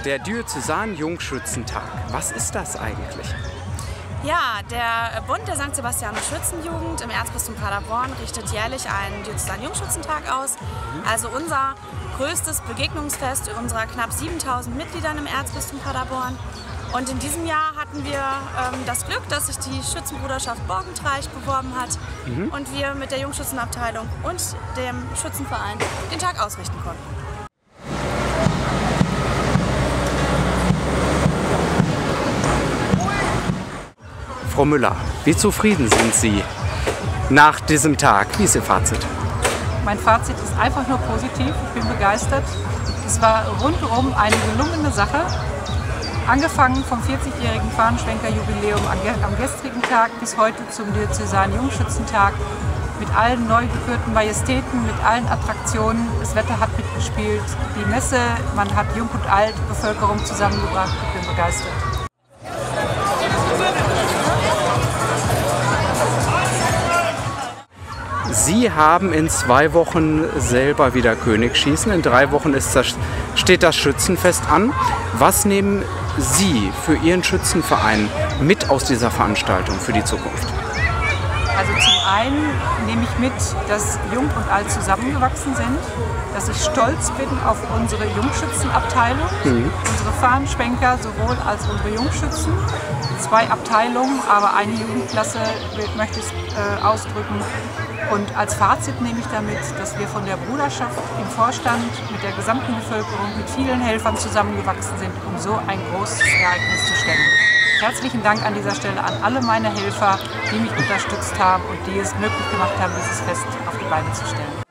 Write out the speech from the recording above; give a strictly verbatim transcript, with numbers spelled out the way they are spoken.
Der Diözesan-Jungschützentag, was ist das eigentlich? Ja, der Bund der Sankt Sebastianus Schützenjugend im Erzbistum Paderborn richtet jährlich einen Diözesan-Jungschützentag aus. Also unser größtes Begegnungsfest unserer knapp siebentausend Mitgliedern im Erzbistum Paderborn. Und in diesem Jahr hatten wir ähm, das Glück, dass sich die Schützenbruderschaft Borgentreich beworben hat mhm. und wir mit der Jungschützenabteilung und dem Schützenverein den Tag ausrichten konnten. Frau Müller, wie zufrieden sind Sie nach diesem Tag? Wie ist Ihr Fazit? Mein Fazit ist einfach nur positiv. Ich bin begeistert. Es war rundherum eine gelungene Sache. Angefangen vom vierzigjährigen Fahnenschwenker-Jubiläum am gestrigen Tag bis heute zum Diözesan-Jungschützentag mit allen neu gekürten Majestäten, mit allen Attraktionen. Das Wetter hat mitgespielt, die Messe, man hat Jung und Alt, Bevölkerung zusammengebracht. Ich bin begeistert. Sie haben in zwei Wochen selber wieder Königsschießen. In drei Wochen ist das, steht das Schützenfest an. Was nehmen Sie für Ihren Schützenverein mit aus dieser Veranstaltung für die Zukunft? Also zum einen nehme ich mit, dass Jung und Alt zusammengewachsen sind, dass ich stolz bin auf unsere Jungschützenabteilung, mhm. unsere Fahnenschwenker sowohl als unsere Jungschützen. Zwei Abteilungen, aber eine Jugendklasse möchte ich äh, ausdrücken. Und als Fazit nehme ich damit, dass wir von der Bruderschaft im Vorstand mit der gesamten Bevölkerung, mit vielen Helfern zusammengewachsen sind, um so ein großes Ereignis zu stemmen. Herzlichen Dank an dieser Stelle an alle meine Helfer, die mich unterstützt haben und die es möglich gemacht haben, dieses Fest auf die Beine zu stellen.